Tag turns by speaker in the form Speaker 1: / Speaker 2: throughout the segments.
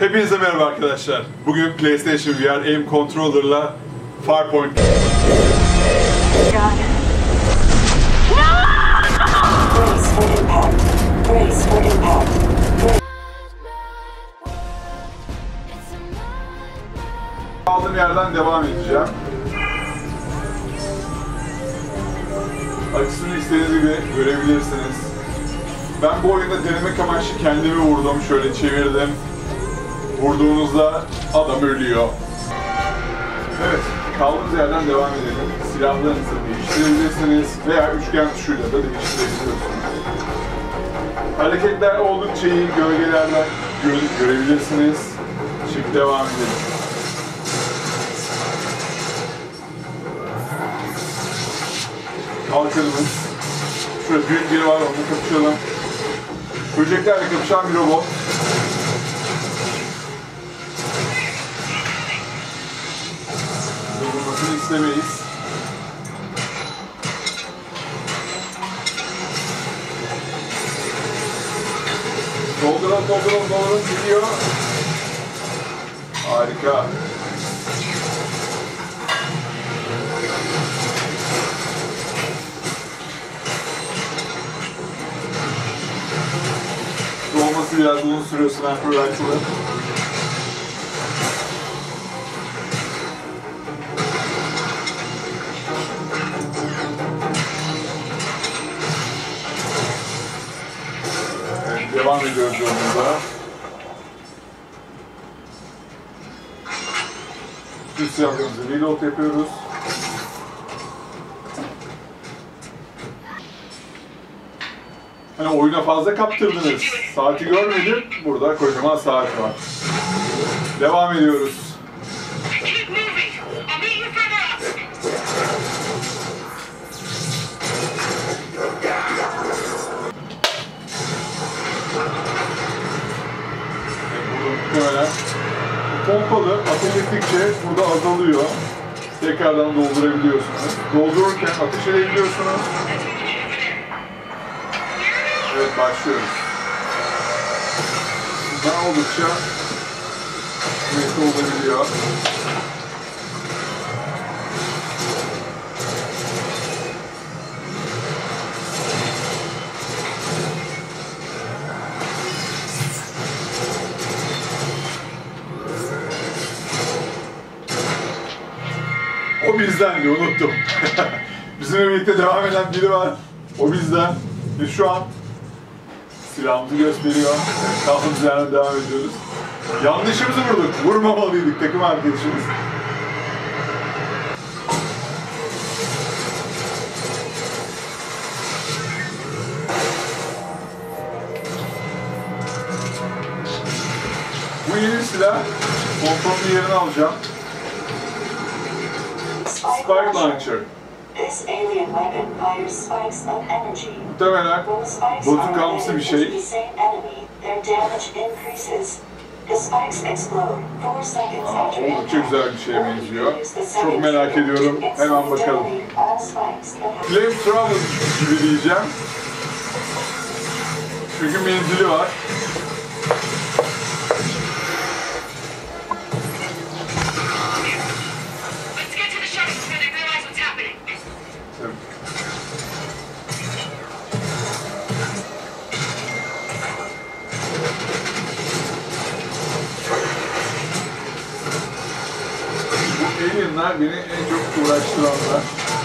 Speaker 1: Hepinize merhaba arkadaşlar. Bugün PlayStation VR Aim Controller'la Farpoint... Kaldığım yerden devam edeceğim. Açısını istediğiniz gibi görebilirsiniz. Ben bu oyunda denemek amaçlı kendimi vurdum, şöyle çevirdim. Vurduğunuzda adam ölüyor. Evet, kaldığımız yerden devam edelim. Silahlarınızı değiştirebilirsiniz veya üçgen tuşuyla da değiştirebilirsiniz. Hareketler oldukça iyi, gölgelerden görebilirsiniz. Şimdi devam edelim. Kalkanımız. Şurada büyük biri var, onunla kapışalım. Böceklerle kapışan bir robot. Durmasını istemeyiz. Dolduralım, gidiyor. Harika. Dolması biraz uzun sürüyor Sniper Rifle'ın. Evet, devam ediyoruz yolumuza. Düz silahlarımızı reload yapıyoruz. Hani oyuna fazla kaptırdınız. Saati görmedim. Burada kocaman saat var. Devam ediyoruz. Muhtemelen pompalı ateş ettikçe burada azalıyor. Tekrardan doldurabiliyorsunuz. Doldururken ateş edebiliyorsunuz. Evet, başlıyoruz. Daha oldukça kuvvetli olabiliyor. O bizden diye unuttum. Bizimle birlikte devam eden biri var. O bizden. Ve şu an silahımızı gösteriyor. Kaldığımız yerden devam ediyoruz. Yanlışımızı vurduk. Vurmamalıydık takım arkadaşımız. Bu yeni silah. Pompamın yerini alacağım. Spark Launcher. Muhtemelen bozukamsı bir şey. Oldukça güzel bir şeye benziyor. Çok merak ediyorum. Hemen bakalım. Flamethrower gibi diyeceğim. Çünkü menzili var. Alien'lar beni en çok uğraştıranlar.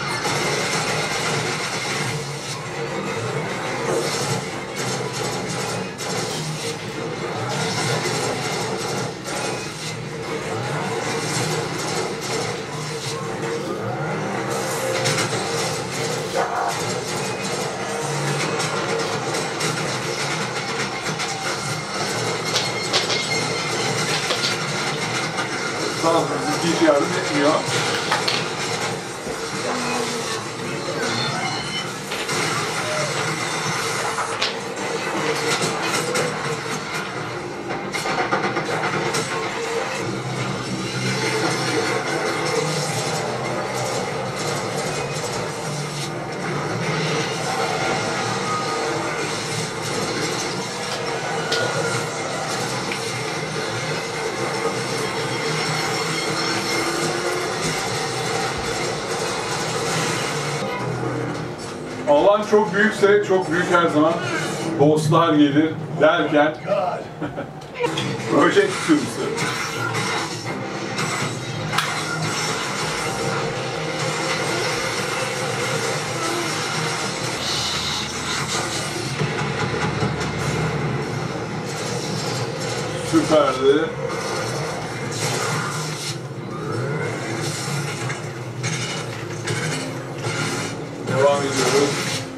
Speaker 1: Tamam, hiç yardım etmiyor. Alan çok büyükse, çok büyük her zaman bosslar gelir derken böcek sürüsü. Süperdi. Devam ediyoruz.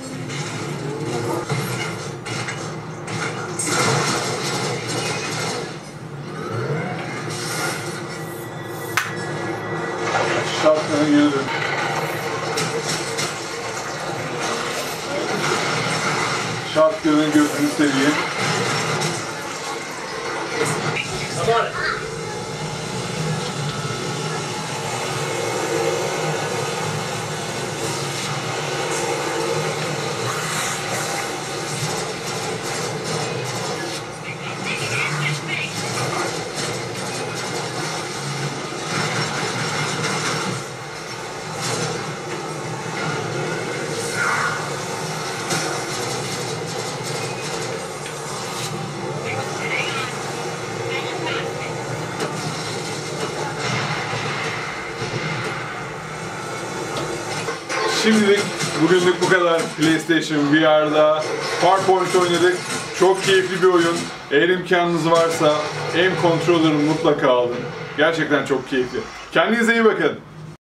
Speaker 1: Şarkına girdim. Şarkının gözünü seveyim. Şimdilik bugünlük bu kadar. PlayStation VR'da Farpoint oynadık. Çok keyifli bir oyun. Eğer imkanınız varsa M Controller'ı mutlaka alın. Gerçekten çok keyifli. Kendinize iyi bakın.